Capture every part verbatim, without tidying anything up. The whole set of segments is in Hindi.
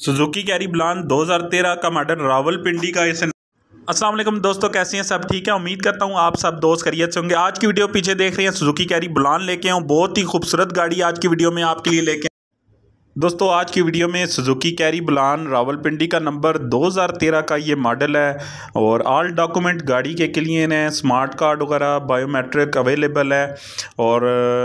सुजुकी कैरी ब्लान दो हज़ार तेरह का मॉडल रावलपिंडी का इसे। अस्सलाम वालेकुम दोस्तों, कैसे हैं सब? ठीक है, उम्मीद करता हूँ आप सब दोस्त खैरियत से होंगे। आज की वीडियो पीछे देख रहे हैं सुजुकी कैरी ब्लान लेके आऊँ, बहुत ही खूबसूरत गाड़ी आज की वीडियो में आपके लिए लेके। दोस्तों आज की वीडियो में सुजुकी कैरी ब्लान रावलपिंडी का नंबर दो हज़ार तेरह का ये मॉडल है और ऑल डॉक्यूमेंट गाड़ी के क्लीन है, स्मार्ट कार्ड वगैरह बायोमेट्रिक अवेलेबल है और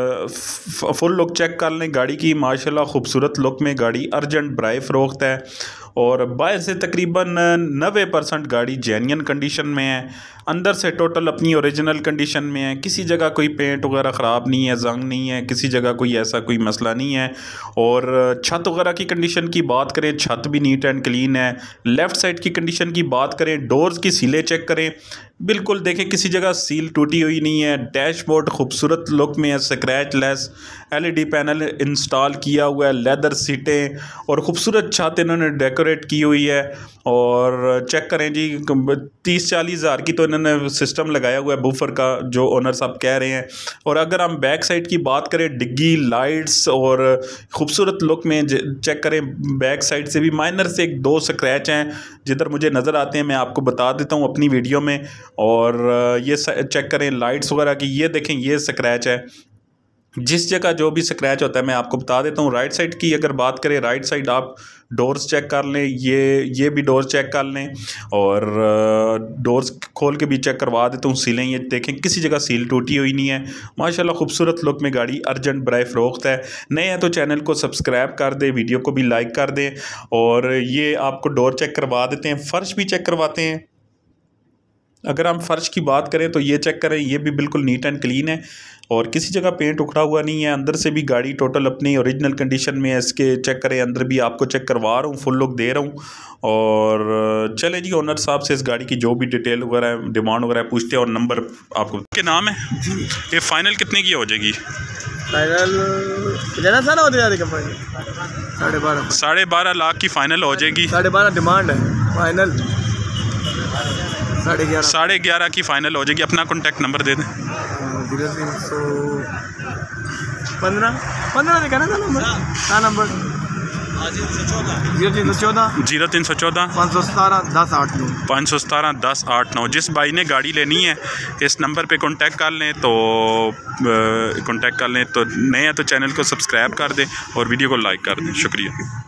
फुल लुक चेक कर लें गाड़ी की। माशाल्लाह खूबसूरत लुक में गाड़ी अर्जेंट बराए फ़रोख्त है और बाहर से तकरीबन नब्बे परसेंट गाड़ी जेन्युइन कंडीशन में है, अंदर से टोटल अपनी ओरिजिनल कंडीशन में है। किसी जगह कोई पेंट वगैरह ख़राब नहीं है, जंग नहीं है, किसी जगह कोई ऐसा कोई मसला नहीं है। और छत वगैरह की कंडीशन की बात करें, छत भी नीट एंड क्लीन है। लेफ़्ट साइड की कंडीशन की बात करें, डोर्स की सीलें चेक करें, बिल्कुल देखें किसी जगह सील टूटी हुई नहीं है। डैशबोर्ड खूबसूरत लुक में है, scratch less LED panel install किया हुआ है, लेदर सीटें और ख़ूबसूरत छत इन्होंने डेकोरेट की हुई है। और चेक करें जी, तीस चालीस हज़ार की तो इन्होंने सिस्टम लगाया हुआ है बूफर का, जो ओनर साहब कह रहे हैं। और अगर हम बैक साइड की बात करें, डिग्गी लाइट्स और ख़ूबसूरत लुक में चेक करें। बैक साइड से भी माइनर से एक दो स्क्रैच हैं जिधर मुझे नज़र आते हैं, मैं आपको बता देता हूँ अपनी वीडियो में। और ये चेक करें लाइट्स वगैरह की, ये देखें ये स्क्रैच है। जिस जगह जो भी स्क्रैच होता है मैं आपको बता देता हूँ। राइट साइड की अगर बात करें, राइट साइड आप डोर्स चेक कर लें, ये ये भी डोर्स चेक कर लें और डोर्स खोल के भी चेक करवा देता हूँ। सीलें ये देखें किसी जगह सील टूटी हुई नहीं है। माशाल्लाह खूबसूरत लुक में गाड़ी अर्जेंट बराए फ़रोख्त है। नए हैं तो चैनल को सब्सक्राइब कर दें, वीडियो को भी लाइक कर दें। और ये आपको डोर चेक करवा देते हैं, फ़र्श भी चेक करवाते हैं। अगर हम फ़र्श की बात करें तो ये चेक करें, ये भी बिल्कुल नीट एंड क्लीन है और किसी जगह पेंट उखड़ा हुआ नहीं है। अंदर से भी गाड़ी टोटल अपनी ओरिजिनल कंडीशन में है। इसके चेक करें, अंदर भी आपको चेक करवा रहा हूँ, फुल लुक दे रहा हूँ। और चले जी, ओनर साहब से इस गाड़ी की जो भी डिटेल वगैरह है, डिमांड वगैरह पूछते हैं और नंबर आपको के नाम है। ये फ़ाइनल कितने की हो जाएगी? फाइनल सारा हो जाएगा, साढ़े बारह साढ़े बारह लाख की फ़ाइनल हो जाएगी। साढ़े बारह डिमांड है, फाइनल साढ़े ग्यारह साढ़े ग्यारह की फ़ाइनल हो जाएगी। अपना कॉन्टैक्ट नंबर दे दें। जीरो तीन सौ पंद्रह पंद्रह लिखा ना नंबर, हाँ नंबर जीरो तीन सौ चौदह जीरो तीन सौ चौदह पाँच सौ सतारह दस आठ नौ पाँच सौ सतारह दस आठ नौ। जिस भाई ने गाड़ी लेनी है इस नंबर पे कांटेक्ट कर लें, तो कांटेक्ट कर लें। तो नए हैं तो चैनल को सब्सक्राइब कर दें और वीडियो को लाइक कर दें। शुक्रिया।